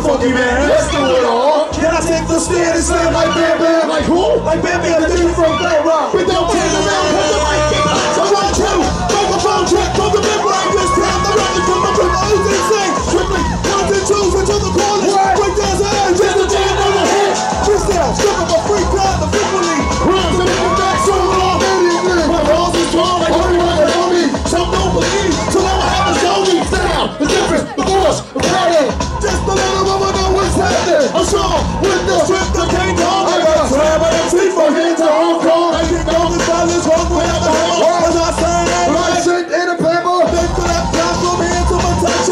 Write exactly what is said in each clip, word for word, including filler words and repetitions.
funky man. Let's do it all. Can I take the stand and slam like Bam Bam? Like who? Like Bam Bam, the dude from Fat Rock. But don't turn around, put the mic in. So one, two, microphone check from the member of this town. The record from the river, O's and sing. Quickly, ones and twos into the corners. Break down the hands, just a jam on the head. Freestyle, strip up a free crowd, the frequently. Rhymes and make back so long. My balls is strong, like everyone can hold me. Some don't believe, so now I have a zombie. Style, the difference, the force, the pattern. Just a little woman know what's happening. I'm strong with the strip that can't hold me. I got slam on the teeth, my hands are all cold. I get down with violence, wrong with the hell. As I say, right shit in a paper. They could have got from me into my touch.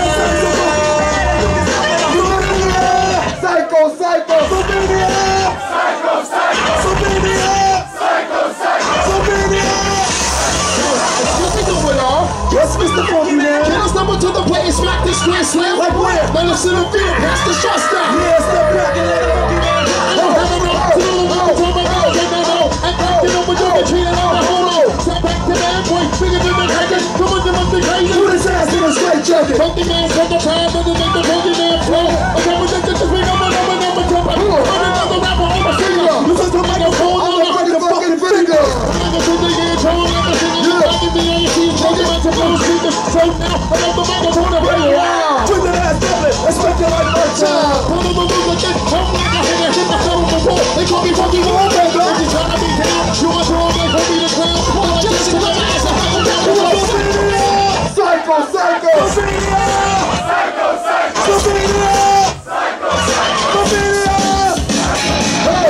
Psycho, psycho, Slovenia. Psycho, psycho, Slovenia. Psycho, psycho, Slovenia. What we doing, y'all? Yes, Mister Funky Man. Can I stumble to the plate and smack this grand slam? Like where? Now let's sit and feel past the shot stop. Yeah, step back and let the Funky Man. Oh, have a rock to the wall, turn my roll, take my roll. And now you know what you're cheating on the whole roll. Step back to man, boy, bigger than the dragon. Come on, you must be crazy. Put his ass in a straight jacket. Funky Man, take the time, doesn't make the Funky Man flow. I come with this, just bring up my number, number, jump up. I'm another rapper on my finger. You just come like a phone on the fucking finger. I'm gonna put the ear tone, I'm gonna sing it. I'm gonna be on your team, to blow speakers. So now I know the microphone to play around. Twist that ass double, expect it like my child. Pull them a move again, come like I hit a hit myself on the wall. They call me Funky Man, baby. Every time I be down, you want to roll like homie the clown. Pull up just to my ass, I have down the road. Psycho, psycho, Slovenia. Psycho, psycho, Slovenia. Psycho, psycho, Slovenia. Hey,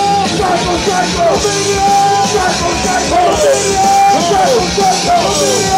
Psycho, psycho, Psycho, psycho, Psycho, psycho, Psycho, psycho,